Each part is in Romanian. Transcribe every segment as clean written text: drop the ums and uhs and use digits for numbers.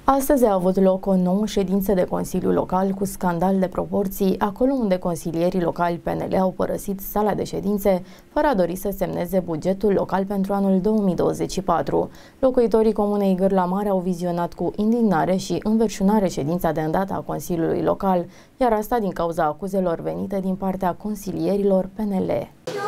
Astăzi a avut loc o nouă ședință de Consiliu Local cu scandal de proporții, acolo unde consilierii locali PNL au părăsit sala de ședințe fără a dori să semneze bugetul local pentru anul 2024. Locuitorii comunei Gârla Mare au vizionat cu indignare și înverșunare ședința de îndată a Consiliului Local, iar asta din cauza acuzelor venite din partea consilierilor PNL.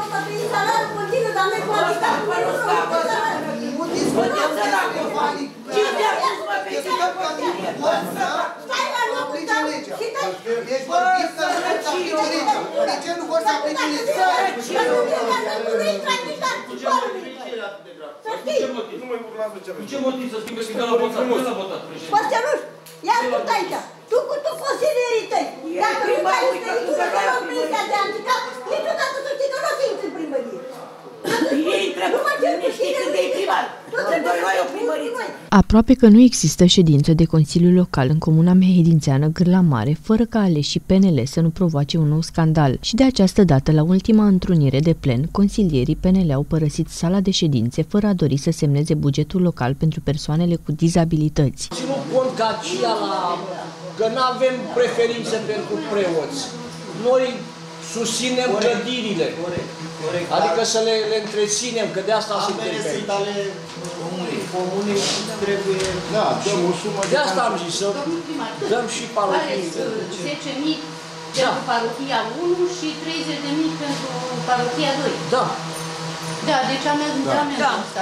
Ce motiv să schimbe spitalul la votat? Nu s-a votat. Păstăruș, ia ascultă aici. Tu cu consilierii tăi. Dacă nu ai tu să te rog pensia de handicap, niciodată să știi că nu o să intri în primărie. Ei trebuie să știi când e primar. Noi o primăriță. Aproape că nu există ședință de Consiliu Local în comuna mehedințeană Gârla Mare, fără ca aleșii PNL să nu provoace un nou scandal. Și de această dată, la ultima întrunire de plen, consilierii PNL au părăsit sala de ședințe fără a dori să semneze bugetul local pentru persoanele cu dizabilități. Ținut cont că că nu avem preferințe pentru preoți. Noi susținem clădirile, adică să le întreținem, că de asta suntem pe aici. Comunei trebuie... Da, dăm o sumă de asta am zis, să dăm și parohiile. 10.000 pentru parohia 1 și 30.000 pentru parohia 2. Da. Da, deci am asta.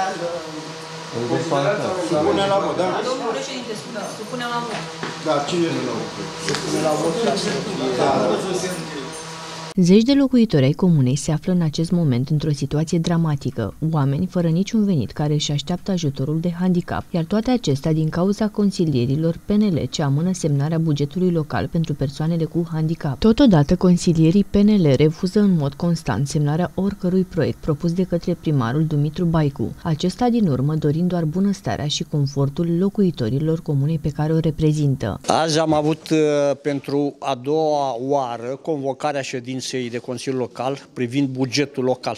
Supune la vot, da? Domnul președinte, supunem la vot. Da, cine nu? Supune la vot. Zeci de locuitori ai comunei se află în acest moment într-o situație dramatică, oameni fără niciun venit care își așteaptă ajutorul de handicap, iar toate acestea din cauza consilierilor PNL ce amână semnarea bugetului local pentru persoanele cu handicap. Totodată, consilierii PNL refuză în mod constant semnarea oricărui proiect propus de către primarul Dumitru Baicu, acesta din urmă dorind doar bunăstarea și confortul locuitorilor comunei pe care o reprezintă. Azi am avut pentru a doua oară convocarea ședinței de Consiliul Local privind bugetul local.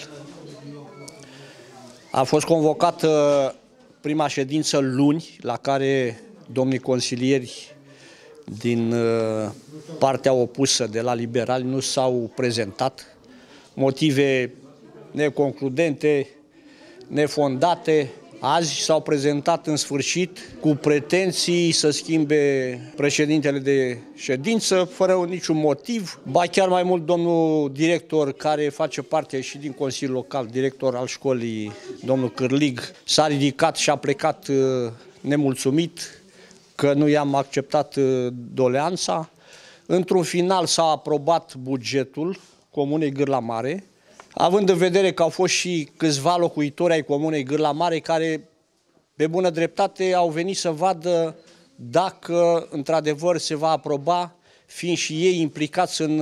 A fost convocată prima ședință luni, la care domnii consilieri din partea opusă de la liberali nu s-au prezentat. Motive neconcludente, nefondate. Azi s-au prezentat în sfârșit cu pretenții să schimbe președintele de ședință fără niciun motiv. Ba chiar mai mult domnul director, care face parte și din Consiliul Local, director al școlii, domnul Cârlig, s-a ridicat și a plecat nemulțumit că nu i-am acceptat doleanța. Într-un final s-a aprobat bugetul comunei Gârla Mare, având în vedere că au fost și câțiva locuitori ai comunei Gârla Mare care, pe bună dreptate, au venit să vadă dacă într-adevăr se va aproba, fiind și ei implicați în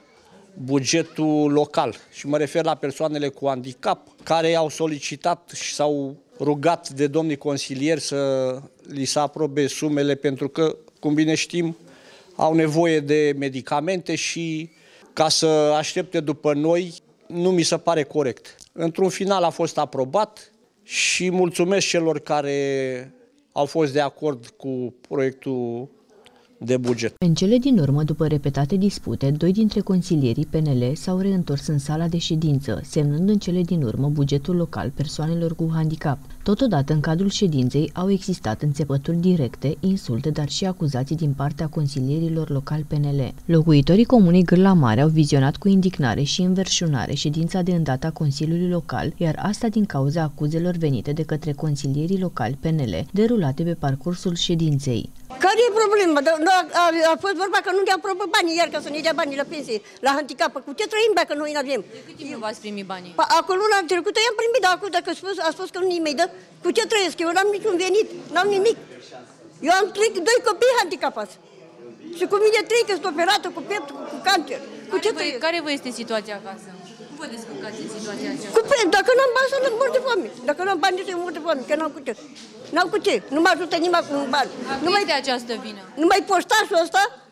bugetul local. Și mă refer la persoanele cu handicap, care au solicitat și s-au rugat de domnii consilieri să li se aprobe sumele, pentru că, cum bine știm, au nevoie de medicamente și ca să aștepte după noi, nu mi se pare corect. Într-un final a fost aprobat și mulțumesc celor care au fost de acord cu proiectul de buget. În cele din urmă, după repetate dispute, doi dintre consilierii PNL s-au reîntors în sala de ședință, semnând în cele din urmă bugetul local persoanelor cu handicap. Totodată, în cadrul ședinței, au existat înțepături directe, insulte, dar și acuzații din partea consilierilor locali PNL. Locuitorii comunei Gârla Mare au vizionat cu indignare și înverșunare ședința de îndată a Consiliului Local, iar asta din cauza acuzelor venite de către consilierii locali PNL, derulate pe parcursul ședinței. Care e problema? A fost vorba că nu ne aprobă banii, iar ca să ne dea banii la pensie, la handicap. Cu ce trăim dacă noi nu avem? De cât timp nu v-ați primit banii? Acolo luna trecută i-am primit, dar acum dacă a spus că nu nimeni dă, cu ce trăiesc? Eu n-am niciun venit, n-am nimic. Eu am doi copii handicapați. Și cu mine trei, că sunt operată cu piept, cu cancer. Cu ce trăiesc? Care vă este situația acasă? Cum vă descurcați în situația aceasta? Dacă n-am bani, să mor de foame. Dacă n-am bani, să mor de foame, că n-am cu ce. N-am cu ce. Nu mă ajută nimeni cu bani. Nu mai este această vină. Numai poștașul ăsta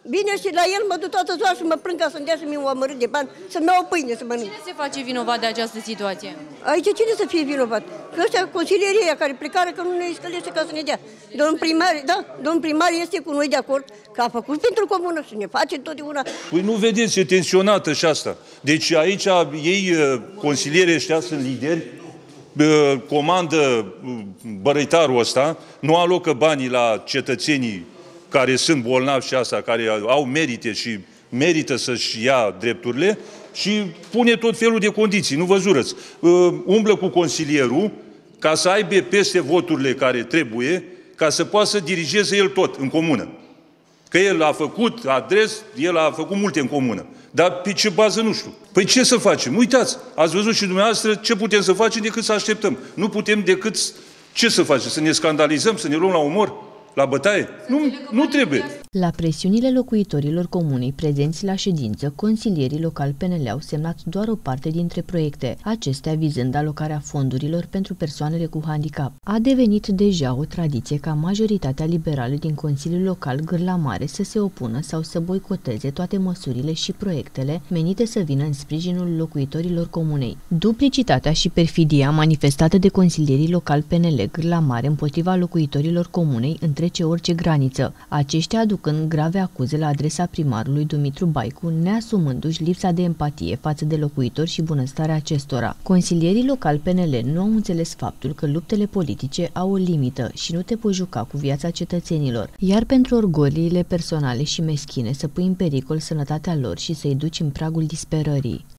Vine și la el, mă duc toată ziua și mă plâng ca să-mi dea și-mi o amărât de bani, să-mi iau o pâine să mănânc. Cine se face vinovat de această situație? Aici cine să fie vinovat? Că ăștia consilierii ăia care plecară că nu ne scălește ca să ne dea. Domnul primar este cu noi de acord că a făcut pentru comună și ne face întotdeauna. Păi nu vedeți, e tensionată și asta. Deci aici ei, consilierii ăștia, sunt lideri, comandă bărăitarul ăsta, nu alocă banii la cetățenii care sunt bolnavi și asta, care au merite și merită să-și ia drepturile și pune tot felul de condiții. Nu vă jurăți. Umblă cu consilierul ca să aibă peste voturile care trebuie, ca să poată să dirigeze el tot în comună. Că el a făcut adres, el a făcut multe în comună. Dar pe ce bază nu știu. Păi ce să facem? Uitați, ați văzut și dumneavoastră ce putem să facem decât să așteptăm. Nu putem decât ce să facem? Să ne scandalizăm, să ne luăm la umor? La bătaie? Nu trebuie. La presiunile locuitorilor comunei prezenți la ședință, consilierii locali PNL au semnat doar o parte dintre proiecte, acestea vizând alocarea fondurilor pentru persoanele cu handicap. A devenit deja o tradiție ca majoritatea liberală din Consiliul Local Gârla Mare să se opună sau să boicoteze toate măsurile și proiectele menite să vină în sprijinul locuitorilor comunei. Duplicitatea și perfidia manifestată de consilierii locali PNL Gârla Mare împotriva locuitorilor comunei întrece orice graniță, aceștia aducând grave acuze la adresa primarului Dumitru Baicu, neasumându-și lipsa de empatie față de locuitori și bunăstarea acestora. Consilierii locali PNL nu au înțeles faptul că luptele politice au o limită și nu te poți juca cu viața cetățenilor, iar pentru orgoliile personale și meschine să pui în pericol sănătatea lor și să-i duci în pragul disperării.